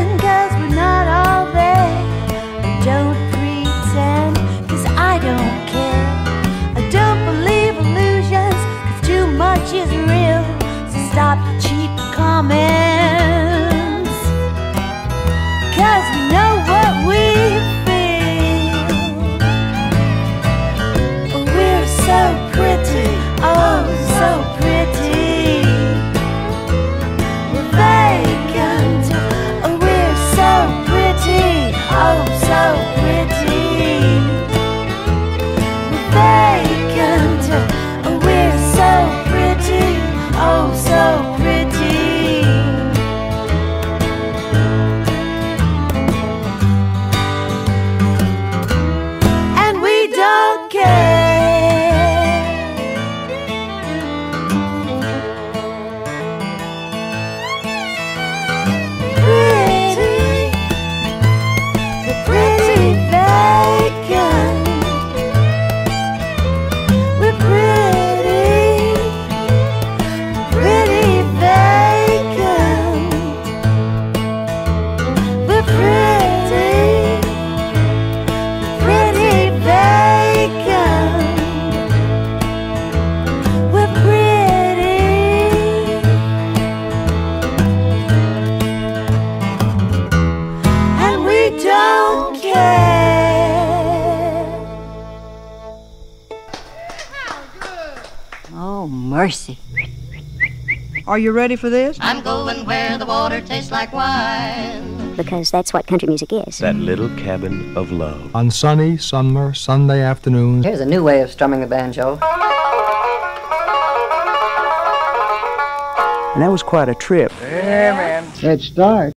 pretend, 'cause we're not all there. Don't pretend, 'cause I don't care. I don't believe illusions, 'cause too much is real. So stop your cheap comments, 'cause we know what we feel. We're so pretty, oh so pretty. We're vacant, oh we're so pretty, oh so pretty. We're vacant, oh we're so pretty, oh so pretty. And we don't care. Pretty, we're pretty vacant. We're pretty, pretty vacant. We're pretty, pretty vacant. We're pretty, and we don't care. Oh, mercy. Are you ready for this? I'm going where the water tastes like wine. Because that's what country music is. That little cabin of love. On sunny summer Sunday afternoons. Here's a new way of strumming the banjo. And that was quite a trip. Let's start.